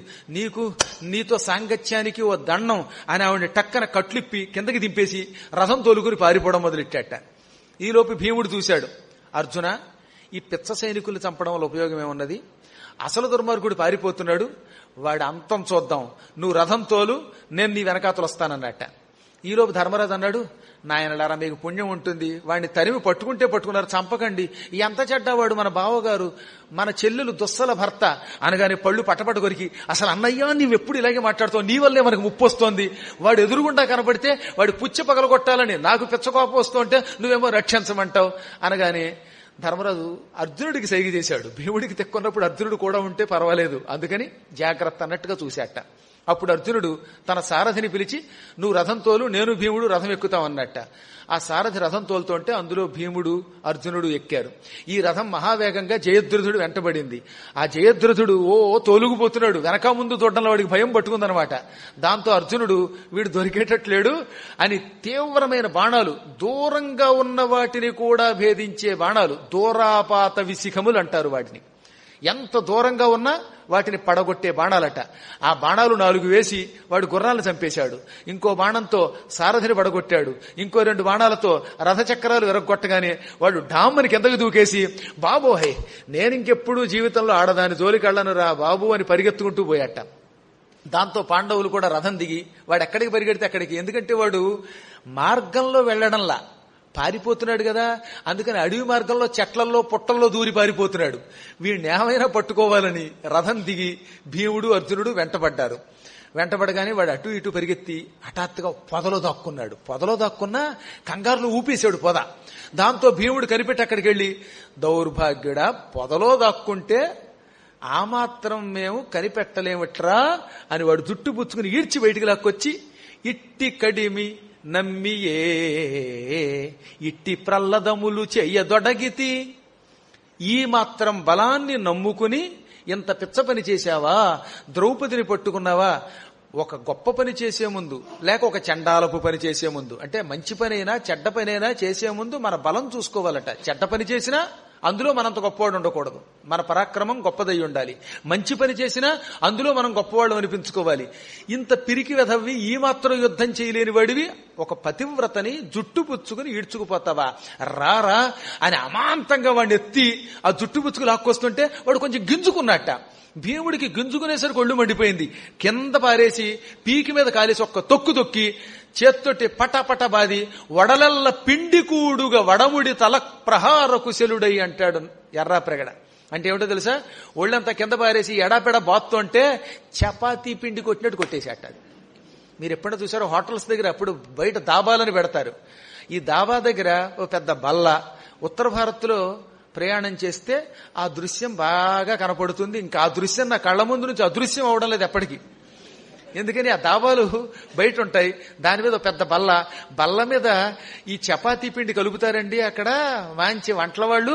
నీతో సాంగత్యానికి ఓ దండం అని ఆవిడ టక్కన కట్లిప్పి కిందకి దింపేసి రథం తోలుకుని పారిపోవడం మొదలెట్టాట. ఈలోపు భీముడు చూశాడు, అర్జున ఈ పిచ్చ సైనికులు చంపడం వల్ల ఉపయోగం ఏమున్నది, అసలు దుర్మార్గుడు పారిపోతున్నాడు, వాడి అంతం చూద్దాం, నువ్వు రథం తోలు, నేను నీ వెనకాతలు వస్తానన్నట్ట. ఈలోపు ధర్మరాజు అన్నాడు, నాయనలారా మీకు పుణ్యం ఉంటుంది, వాడిని తరిమి పట్టుకున్నారు, చంపకండి, ఎంత చెడ్డవాడు మన బావగారు, మన చెల్లెలు దుస్సల భర్త అనగానే పళ్ళు పట్టపట్ట కొరికి, అసలు అన్నయ్య నీవెప్పుడు ఇలాగే మాట్లాడుతావు, నీ వల్లే మనకు ముప్పు వస్తోంది, వాడు ఎదురుగుండా కనబడితే వాడి పుచ్చి పగలగొట్టాలని నాకు పిచ్చ కోపం వస్తుంటే నువ్వేమో రక్షించమంటావు అనగానే ధర్మరాజు అర్జునుడికి సైగ చేశాడు. భీముడికి తెక్కున్నప్పుడు అర్జునుడు కూడా ఉంటే పర్వాలేదు, అందుకని జాగ్రత్త అన్నట్టుగా చూశాట. అప్పుడు అర్జునుడు తన సారథిని పిలిచి, నువ్వు రథం తోలు, నేను భీముడు రథం ఎక్కుతాం అన్నట్ట. ఆ సారథి రథం తోలుతుంటే అందులో భీముడు అర్జునుడు ఎక్కారు. ఈ రథం మహావేగంగా జయద్రథుడు వెంటబడింది. ఆ జయద్రథుడు తోలుగుపోతున్నాడు, వెనక ముందు చూడడంలో వాడికి భయం పట్టుకుందనమాట. దాంతో అర్జునుడు వీడు దొరికేటట్లేడు అని తీవ్రమైన బాణాలు, దూరంగా ఉన్న వాటిని కూడా భేదించే బాణాలు, దూరాపాత విశిఖములు అంటారు వాటిని, ఎంత దూరంగా ఉన్నా వాటిని పడగొట్టే బాణాలట. ఆ బాణాలు 4 వేసి వాడు గుర్రాలను చంపేశాడు. ఇంకో బాణంతో సారథిని పడగొట్టాడు. ఇంకో 2 బాణాలతో రథచక్రాలు విరగొట్టగానే వాడు డామ్మని కిందకు దూకేసి, బాబోహే నేనింకెప్పుడు జీవితంలో ఆడదాని జోలికెళ్లను రా బాబు అని పరిగెత్తుకుంటూ పోయాట. దాంతో పాండవులు కూడా రథం దిగి వాడు ఎక్కడికి పరిగెడితే అక్కడికి, ఎందుకంటే వాడు మార్గంలో వెళ్లడంలా పారిపోతున్నాడు కదా, అందుకని అడవి మార్గంలో చెట్లల్లో పుట్టల్లో దూరి పారిపోతున్నాడు. వీడిని ఏమైనా పట్టుకోవాలని రథం దిగి భీముడు అర్జునుడు వెంటబడగానే వాడు అటు ఇటు పరిగెత్తి హఠాత్తుగా పొదలో దాక్కున్నాడు. పొదలో దాక్కున్నా కంగారులో ఊపేశాడు పొద. దాంతో భీముడు కనిపెట్టి అక్కడికి వెళ్లి, దౌర్భాగ్యుడా పొదలో దాక్కుంటే ఆ మాత్రం మేము కనిపెట్టలేమిట్రా అని వాడు జుట్టు పుచ్చుకుని ఈడ్చి బయటికి లాక్కొచ్చి, ఇట్టి కడిమి నమ్మియే ఇట్టి ప్రల్లదములు చెయ్యదొడగితి, ఈ మాత్రం బలాన్ని నమ్ముకుని ఇంత పిచ్చ పని చేశావా, ద్రౌపదిని పట్టుకున్నావా. ఒక గొప్ప పని చేసే ముందు లేక ఒక చండాలపు పని చేసే ముందు, అంటే మంచి పనైనా చెడ్డ పనైనా చేసే ముందు మన బలం చూసుకోవాలట. చెడ్డ పని చేసినా అందులో మనంత గొప్పవాడు ఉండకూడదు, మన పరాక్రమం గొప్పదై ఉండాలి. మంచి పని చేసినా అందులో మనం గొప్పవాళ్ళు అనిపించుకోవాలి. ఇంత పిరికి వెధవి ఈ మాత్రం యుద్ధం చేయలేని వాడివి ఒక పతివ్రతని జుట్టు పుచ్చుకుని ఈడ్చుకుపోతావా, రారా అని అమాంతంగా వాడిని ఎత్తి ఆ జుట్టు పుచ్చుకు లాక్కొస్తుంటే వాడు కొంచెం గింజుకున్నట్ట. భీముడికి గింజుకునేసరికి ఒళ్ళు మండిపోయింది. కింద పారేసి పీకి మీద కాలేసి ఒక్క తొక్కి చేత్తోటి పటపట బాది, వడలల్ల పిండి కూడుగా వడముడి తల ప్రహార కుశలుడై అంటాడు ఎర్రాప్రగడ. అంటే ఏమిటో తెలుసా, ఒళ్ళంతా కింద పారేసి ఎడాపెడ బాత్తుంటే చపాతీ పిండి కొట్టినట్టు కొట్టేసేట. మీరు ఎప్పుడైనా చూసారో హోటల్స్ దగ్గర అప్పుడు బయట దాబాలని పెడతారు. ఈ దాబా దగ్గర ఓ పెద్ద బల్ల, ఉత్తర భారత్లో ప్రయాణం చేస్తే ఆ దృశ్యం బాగా కనపడుతుంది. ఇంకా ఆ దృశ్యం నా కళ్ళ ముందు నుంచి అదృశ్యం అవడం లేదు ఎప్పటికీ. ఎందుకని ఆ దాబాలు బయట ఉంటాయి, దాని మీద పెద్ద బల్ల మీద ఈ చపాతీ పిండి కలుపుతారండి. అక్కడ మంచి వంటల వాళ్ళు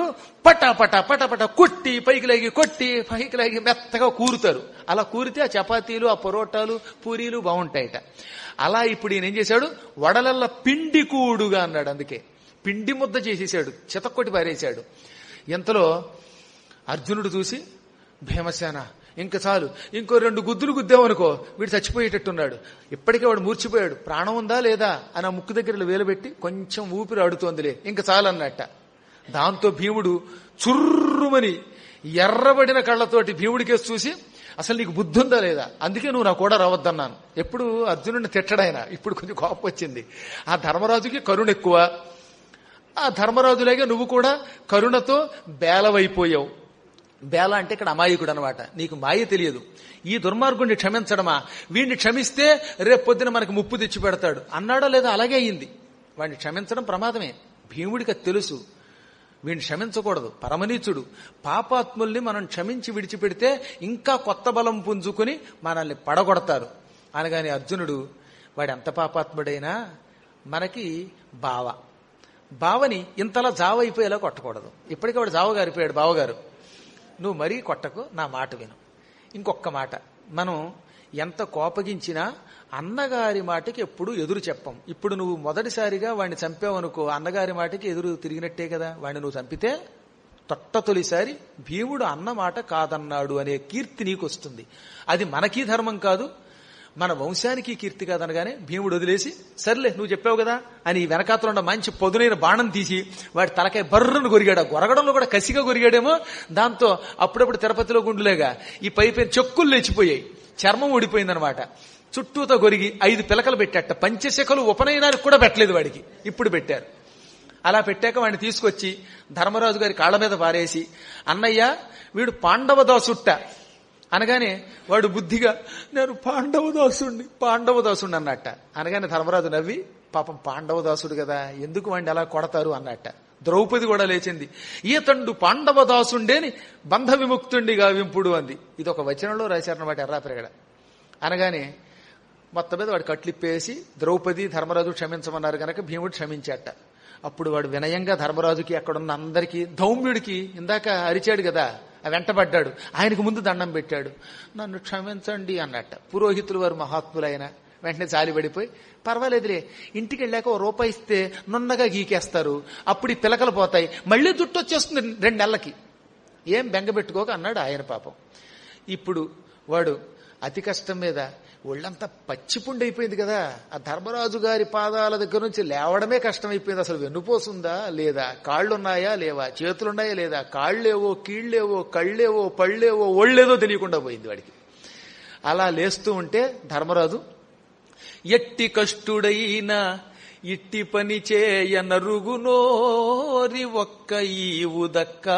పటపట కొట్టి పైకి లాగి మెత్తగా కూరుతారు. అలా కూరితే ఆ చపాతీలు, ఆ పొరోటాలు, పూరీలు బాగుంటాయట. అలా ఇప్పుడు ఈయన ఏం చేశాడు, వడలల్ల పిండి కూడుగా అన్నాడు. అందుకే పిండి ముద్ద చేసేసాడు, చితక్కొట్టి పారేశాడు. ఇంతలో అర్జునుడు చూసి, భీమసేన ఇంక చాలు, ఇంకో 2 గుద్దులు గుద్దామనుకో వీడు చచ్చిపోయేటట్టున్నాడు, ఇప్పటికే వాడు మూర్చిపోయాడు, ప్రాణం ఉందా లేదా అని ఆ ముక్కు దగ్గర వేలుబెట్టి కొంచెం ఊపిరి ఆడుతోందిలే, ఇంక చాలు అన్నట్ట. దాంతో భీముడు చుర్రుమని ఎర్రబడిన కళ్ళతోటి భీముడికేసి చూసి, అసలు నీకు బుద్ధి ఉందా లేదా, అందుకే నువ్వు నా కూడా రావద్దన్నాను. ఎప్పుడు అర్జునుడిని తిట్టడాయన, ఇప్పుడు కొంచెం కోపం వచ్చింది. ఆ ధర్మరాజుకి కరుణ ఎక్కువ, ఆ ధర్మరాజులాగే నువ్వు కూడా కరుణతో బేలవైపోయావు. బేల అంటే ఇక్కడ అమాయకుడు అనమాట, నీకు మాయ తెలియదు. ఈ దుర్మార్గుడిని క్షమించడమా, వీడిని క్షమిస్తే రేపు పొద్దున మనకు ముప్పు తెచ్చి పెడతాడు అన్నాడో లేదా, అలాగే అయింది. వాడిని క్షమించడం ప్రమాదమే, భీముడికి తెలుసు. వీడిని క్షమించకూడదు, పరమనీచుడు. పాపాత్ముల్ని మనం క్షమించి విడిచిపెడితే ఇంకా కొత్త బలం పుంజుకుని మనల్ని పడగొడతారు అనగాని అర్జునుడు, వాడు ఎంత పాపాత్ముడైనా మనకి బావని ఇంతలా జావ అయిపోయేలా కొట్టకూడదు. ఇప్పటికే వాడు జావ గారిపోయాడు బావగారు. నువ్వు మరీ కొట్టకు, నా మాట విను. ఇంకొక మాట, మనం ఎంత కోపగించినా అన్నగారి మాటకి ఎప్పుడు ఎదురు చెప్పం. ఇప్పుడు నువ్వు మొదటిసారిగా వాడిని చంపావనుకో, అన్నగారి మాటకి ఎదురు తిరిగినట్టే కదా. వాడిని నువ్వు చంపితే తొలిసారి భీముడు అన్న మాట కాదన్నాడు అనే కీర్తి నీకు వస్తుంది. అది మనకీ ధర్మం కాదు, మన వంశానికి కీర్తి కాదనగానే భీముడు వదిలేసి, సర్లే నువ్వు చెప్పావు కదా అని వెనకాతలో ఉన్న మంచి పొదునైన బాణం తీసి వాడి తలకాయ బర్రును కొరిగాడు. గొరగడంలో కూడా కసిగా కొరిగాడేమో. దాంతో అప్పుడప్పుడు తిరుపతిలో గుండులేగా ఈ పైపైన చెక్కులు లేచిపోయాయి, చర్మం ఊడిపోయిందనమాట. చుట్టూతో కొరిగి 5 పిలకలు పెట్టాట. పంచశకలు ఉపనయనానికి కూడా పెట్టలేదు వాడికి, ఇప్పుడు పెట్టారు. అలా పెట్టాక వాడిని తీసుకొచ్చి ధర్మరాజు గారి కాళ్ల మీద పారేసి, అన్నయ్య వీడు పాండవదాసుట్ట అనగానే వాడు బుద్ధిగా, నేను పాండవదాసుడిని అన్నట్ట. అనగానే ధర్మరాజు నవ్వి, పాపం పాండవదాసుడు కదా, ఎందుకు వాడిని అలా కొడతారు అన్నట్ట. ద్రౌపది కూడా లేచింది, ఈతండు పాండవదాసుండేని బంధ విముక్తుండిగా వింపుడు అంది. ఇది ఒక వచనంలో రాశారన్నమాట, ఎర్రా పెరగడ. అనగానే మొత్తం మీద వాడు కట్లిప్పేసి ద్రౌపది ధర్మరాజు క్షమించమన్నారు కనుక భీముడు క్షమించాట. అప్పుడు వాడు వినయంగా ధర్మరాజుకి, అక్కడున్న అందరికీ, ధౌమ్యుడికి ఇందాక అరిచాడు కదా, వెంటబడ్డాడు, ఆయనకు ముందు దండం పెట్టాడు. నన్ను క్షమించండి అన్నట్ట. పురోహితులు వారు మహాత్ములైన వెంటనే జాలిపడిపోయి, పర్వాలేదులే, ఇంటికి వెళ్ళాక 1 రూపాయి ఇస్తే నున్నగా గీకేస్తారు, అప్పుడు ఈ పిలకలు పోతాయి, మళ్ళీ జుట్టు వచ్చేస్తుంది 2 నెలలకి, ఏం బెంగ పెట్టుకోక అన్నాడు ఆయన. పాపం ఇప్పుడు వాడు అతి కష్టం మీద ఒళ్ళంతా పచ్చిపుండి అయిపోయింది కదా. ఆ ధర్మరాజు గారి పాదాల దగ్గర నుంచి లేవడమే కష్టమైపోయింది. అసలు వెన్నుపోసుందా లేదా, కాళ్ళున్నాయా లేవా, చేతులున్నాయా లేదా, కాళ్ళేవో కీళ్లేవో కళ్ళేవో పళ్ళేవో ఒళ్ళేదో తెలియకుండా పోయింది వాడికి. అలా లేస్తూ ఉంటే ధర్మరాజు, ఎట్టి కష్టుడైన ఇట్టి పని చేయ నరుగునోరి ఒక్క ఈవు దక్క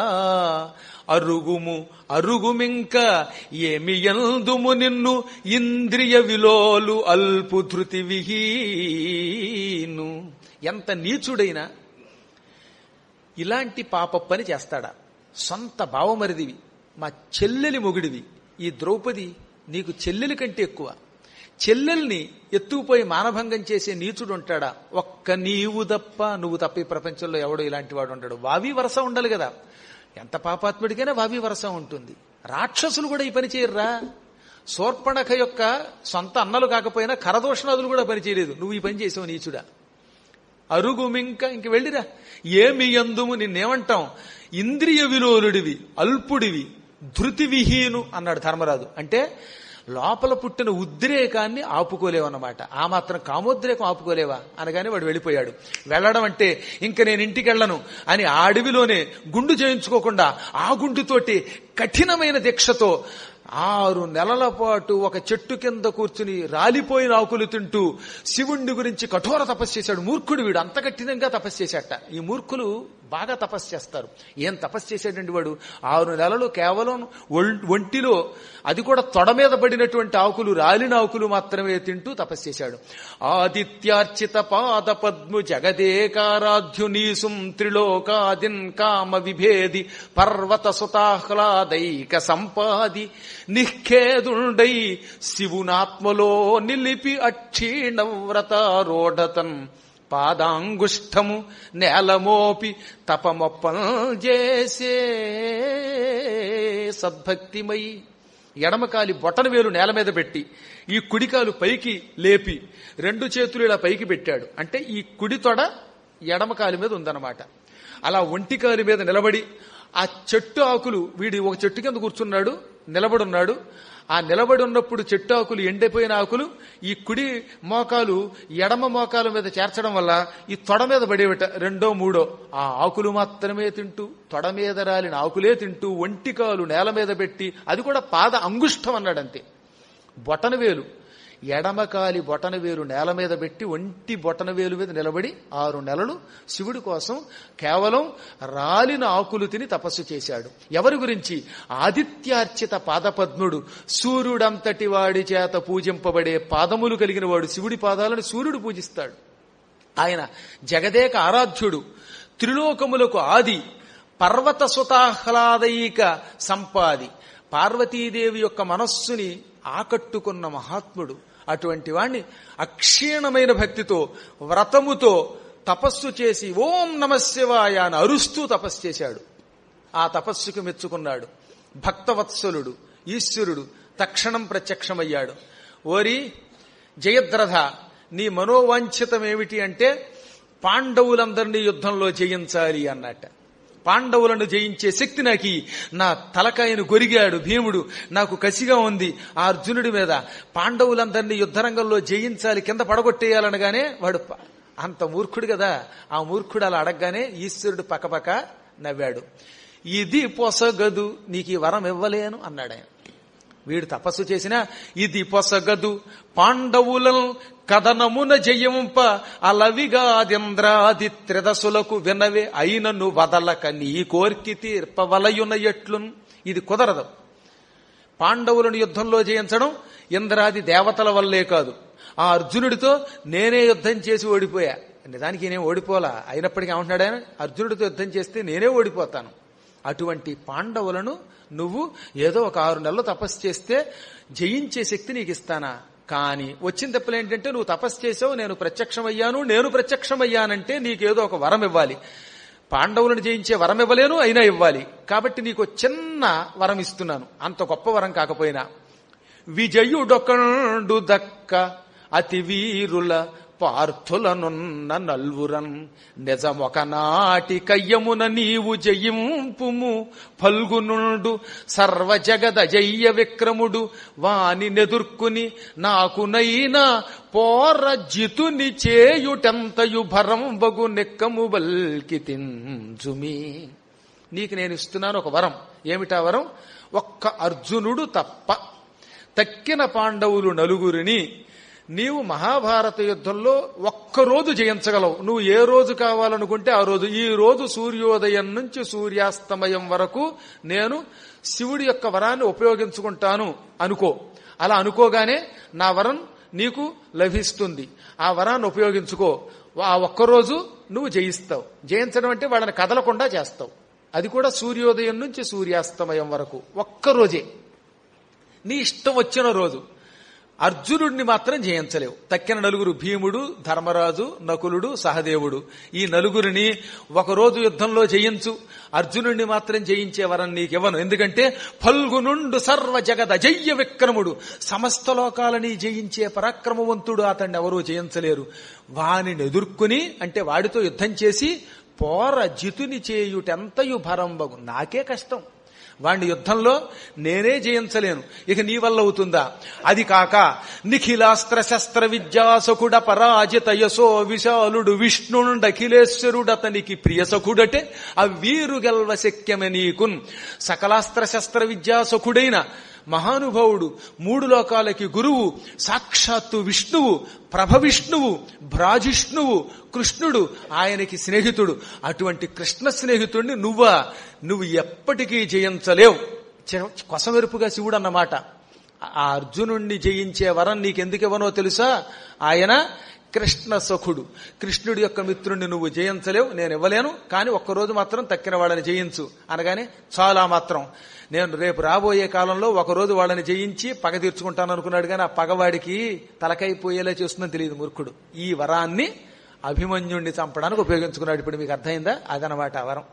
అరుగుమింక ఏమి యందుము నిన్ను ఇంద్రియ విలోలు అల్పు ధృతి విహీను. ఎంత నీచుడైనా ఇలాంటి పాప పని చేస్తాడా? సొంత బావమరిదివి, మా చెల్లెలి మొగుడివి, ఈ ద్రౌపది నీకు చెల్లెలి కంటే ఎక్కువ. చెల్లెల్ని ఎత్తుకుపోయి మానభంగం చేసే నీచుడు ఉంటాడా? ఒక్క నీవు తప్ప, నువ్వు తప్ప ఈ ప్రపంచంలో ఎవడో ఇలాంటి వాడు ఉంటాడు. వావి వరస ఉండాలి కదా. ఎంత పాపాత్ముడికైనా వావి వరస ఉంటుంది. రాక్షసులు కూడా ఈ పని చేయర్రా. శూర్పణఖ యొక్క సొంత అన్నలు కాకపోయినా కరదోషణాదులు కూడా పని చేయలేదు, నువ్వు ఈ పని చేసావు నీచుడా. అరుగుమింక, ఇంక వెళ్ళిరా. ఏమి యందుము, నిన్నేమంటాం? ఇంద్రియ విలోలుడివి, అల్పుడివి, ధృతి విహీను అన్నాడు ధర్మరాజు. అంటే లోపల పుట్టిన ఉద్రేకాన్ని ఆపుకోలేవన్నమాట. ఆ మాత్రం కామోద్రేకం ఆపుకోలేవా అనగానే వాడు వెళ్ళిపోయాడు. వెళ్ళడం అంటే ఇంక నేను ఇంటికి వెళ్ళను అని ఆ అడవిలోనే గుండు చేయించుకోకుండా ఆ గుండుతోటి కఠినమైన దీక్షతో 6 నెలల పాటు ఒక చెట్టు కింద కూర్చుని రాలిపోయిన ఆకులు తింటూ శివుణ్ణి గురించి కఠోర తపస్సు చేశాడు. మూర్ఖుడు వీడు, అంత కఠినంగా తపస్సు చేశాట. ఈ మూర్ఖులు బాగా తపస్సు చేస్తారు. ఏం తపస్సు చేశాడండి వాడు? 6 నెలలు కేవలం ఒంటిలో, అది కూడా తొడ మీద పడినటువంటి ఆకులు, రాలిన ఆకులు మాత్రమే తింటూ తపస్సు చేశాడు. ఆదిత్యార్చిత పాద పద్ము జగదేకారాధ్యునీసుం త్రిలోకాదిన్ కామ విభేది పర్వత సుతాహ్లాదైక సంపాది నిఖేదుండై శివునాత్మలో నిలిపి అక్షీణవ్రతారోఢతన్ పాదాంగుష్టము నేలమోపి తపమొప్పం చేసే సద్భక్తిమయి. ఎడమకాలి బొటన వేలు నేల మీద పెట్టి ఈ కుడికాలు పైకి లేపి 2 చేతులు ఇలా పైకి పెట్టాడు. అంటే ఈ కుడి తొడ ఎడమకాలి మీద ఉందన్నమాట. అలా ఒంటికాలి మీద నిలబడి ఆ చెట్టు ఆకులు, వీడి ఒక చెట్టు కింద కూర్చున్నాడు, నిలబడున్నాడు. ఆ నిలబడి ఉన్నప్పుడు చెట్టు ఆకులు, ఎండిపోయిన ఆకులు ఈ కుడి మోకాలు ఎడమ మోకాల మీద చేర్చడం వల్ల ఈ తొడ మీద పడేవిట 2, 3 ఆ ఆకులు మాత్రమే తింటూ, తొడ మీద రాలిన ఆకులే తింటూ, ఒంటికాలు నేల మీద పెట్టి, అది కూడా పాద అంగుష్టం అన్నాడంతే. బొటనవేలు, ఎడమకాలి బొటనవేలు నేల మీద పెట్టి ఒంటి బొటనవేలు మీద నిలబడి 6 నెలలు శివుడి కోసం కేవలం రాలిన ఆకులు తిని తపస్సు చేశాడు. ఎవరి గురించి? ఆదిత్యార్చిత పాదపద్ముడు, సూర్యుడంతటి వాడి చేత పూజింపబడే పాదములు కలిగిన వాడు. శివుడి పాదాలను సూర్యుడు పూజిస్తాడు. ఆయన జగదేక ఆరాధ్యుడు, త్రిలోకములకు ఆది, పర్వత సుతాహ్లాదైక సంపాది, పార్వతీదేవి యొక్క మనస్సుని ఆకట్టుకున్న మహాత్ముడు. అటువంటి వాణ్ణి అక్షీణమైన భక్తితో, వ్రతముతో తపస్సు చేసి ఓం నమః శివాయ అని అరుస్తూ తపస్సు చేశాడు. ఆ తపస్సుకు మెచ్చుకున్నాడు. భక్తవత్సలుడు ఈశ్వరుడు తక్షణం ప్రత్యక్షమయ్యాడు. ఓరి జయద్రథ, నీ మనోవాంఛితమేమిటి అంటే పాండవులందరినీ యుద్ధంలో జయించాలి అన్నట్ట. పాండవులను జయించే శక్తి నాకు, నా తలకాయను గొరిగాడు భీముడు, నాకు కసిగా ఉంది ఆ అర్జునుడి మీద. పాండవులందరినీ యుద్ధరంగంలో జయించాలి, కింద పడగొట్టేయాలనగానే వాడు అంత మూర్ఖుడు కదా, ఆ మూర్ఖుడు అలా అడగగానే ఈశ్వరుడు పక్కపక్క నవ్వాడు. ఇది పొసగదు, నీకు ఈ వరం ఇవ్వలేను అన్నాడు ఆయన. వీడు తపస్సు చేసినా ఇది పొసగదు, పాండవులను కథనమున జయింప అలవిగాదింద్రాది త్రిదశులకు వినవే అయినను వదలక నీ కోర్కి తీర్పవలయున ఎట్లున్. ఇది కుదరదు. పాండవులను యుద్ధంలో జయించడం ఇంద్రాది దేవతల వల్లే కాదు, ఆ అర్జునుడితో నేనే యుద్ధం చేసి ఓడిపోయా. నిజానికి నేనే ఓడిపోలా, అయినప్పటికీ ఏమంటున్నాడు ఆయన, అర్జునుడితో యుద్ధం చేస్తే నేనే ఓడిపోతాను. అటువంటి పాండవులను నువ్వు ఏదో ఒక 6 నెలలు తపస్సు చేస్తే జయించే శక్తి నీకు ఇస్తానా? కానీ వచ్చిన తప్పులు ఏంటంటే నువ్వు తపస్సు చేసావు, నేను ప్రత్యక్షమయ్యానంటే నీకేదో ఒక వరం ఇవ్వాలి. పాండవులను జయించే వరం ఇవ్వలేను, అయినా ఇవ్వాలి. కాబట్టి నీకు చిన్న వరం ఇస్తున్నాను, అంత గొప్ప వరం కాకపోయినా. విజయుడొకండు దక్క అతి వీరుల పార్థులనున్న నల్వురన్ నిజమొకనాటి కయ్యమున నీవు జయింపుము ఫల్గునుండు సర్వజగదజయ్య విక్రముడు వాని నెదుర్కుని నాకునైనా పోర జితుని చేయుటెంతయు భరంబగు నెక్కము బల్కి తింజుమి. నీకు నేను ఇస్తున్నాను ఒక వరం. ఏమిటా వరం? ఒక్క అర్జునుడు తప్ప తక్కిన పాండవులు 9 నీవు మహాభారత యుద్ధంలో ఒక్కరోజు జయించగలవు. నువ్వు ఏ రోజు కావాలనుకుంటే ఆ రోజు. ఈ రోజు సూర్యోదయం నుంచి సూర్యాస్తమయం వరకు నేను శివుడి యొక్క వరాన్ని ఉపయోగించుకుంటాను అనుకో. అలా అనుకోగానే నా వరం నీకు లభిస్తుంది. ఆ వరాన్ని ఉపయోగించుకో. ఆ ఒక్కరోజు నువ్వు జయిస్తావు. జయించడం అంటే వాళ్ళని కదలకుండా చేస్తావు. అది కూడా సూర్యోదయం నుంచి సూర్యాస్తమయం వరకు ఒక్కరోజే. నీ ఇష్టం వచ్చిన రోజు. అర్జునుడిని మాత్రం జయించలేవు. తక్కిన 9 భీముడు, ధర్మరాజు, నకులుడు, సహదేవుడు. ఈ 9 ఒకరోజు యుద్ధంలో జయించు. అర్జునుడిని మాత్రం జయించే వరం నీకివ్వను. ఎందుకంటే ఫల్గునుండు సర్వ జగదజయ్య విక్రముడు, సమస్త లోకాలని జయించే పరాక్రమవంతుడు, అతన్ని ఎవరూ జయించలేరు. వానిని ఎదుర్కొని అంటే వాడితో యుద్ధం చేసి పోర జితుని చేయుటెంతయు భరంబగు, నాకే కష్టం. వాణ్ణి యుద్ధంలో నేనే జయించలేను, ఇక నీ వల్ల అవుతుందా? అది కాక నిఖిలాస్త్ర శస్త్ర విద్యాసకుడ పరాజిత యశో విశాలుడు విష్ణుండఖిలేశ్వరుడు అతనికి ప్రియసకుడటే అవ్వీరు గెల్వ శక్యమె నీకున్. సకలాస్త్ర శస్త్ర విద్యాసకుడైన మహానుభావుడు, 3 లోకాలకి గురువు, సాక్షాత్తు విష్ణువు, ప్రభవిష్ణువు, భ్రాజిష్ణువు, కృష్ణుడు ఆయనకి స్నేహితుడు. అటువంటి కృష్ణ స్నేహితుడిని నువ్వు ఎప్పటికీ జయించలేవు. కొసమెరుపుగా శివుడు అన్నమాట. ఆ అర్జునుణ్ణి జయించే వరం నీకెందుకివ్వనో తెలుసా? ఆయన కృష్ణ సఖుడు, కృష్ణుడి యొక్క మిత్రుణ్ణి నువ్వు జయించలేవు, నేను ఇవ్వలేను. కానీ ఒక్కరోజు మాత్రం తక్కిన వాళ్ళని జయించు అనగానే చాలా మాత్రం నేను రేపు రాబోయే కాలంలో ఒకరోజు వాళ్ళని జయించి పగ తీర్చుకుంటాను అనుకున్నాడు. కానీ ఆ పగవాడికి తలకైపోయేలా చేస్తుందని తెలియదు మూర్ఖుడు. ఈ వరాన్ని అభిమన్యుణ్ణి చంపడానికి ఉపయోగించుకున్నాడు. ఇప్పుడు మీకు అర్థమైందా? అదనమాట ఆ వరం.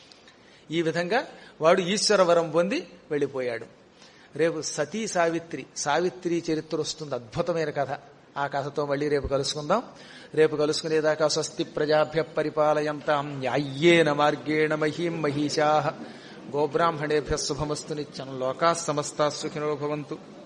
ఈ విధంగా వాడు ఈశ్వర వరం పొంది వెళ్ళిపోయాడు. రేపు సతీ సావిత్రి చరిత్ర వస్తుంది, అద్భుతమైన కథ. ఆ కథతో మళ్ళీ రేపు కలుసుకుందాం. రేపు కలుసుకునేదాకా స్వస్తి ప్రజాభ్య పరిపాలయంతాం న్యాయ్యేన మార్గేణ మహీం మహిషాః. గోబ్రాహ్మణేభ్యः శుభమస్తు నిత్యం. లోకాः సమస్తాः సుఖినో భవంతు.